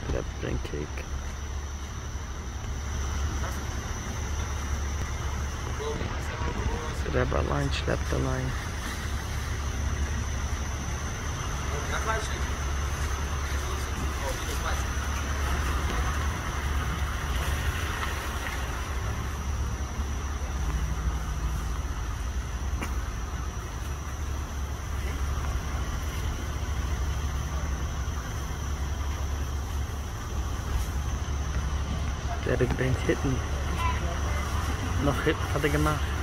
Schleppt den Kick. Der allein schleppt allein. Der hat den Hitten noch Hitten hat er gemacht.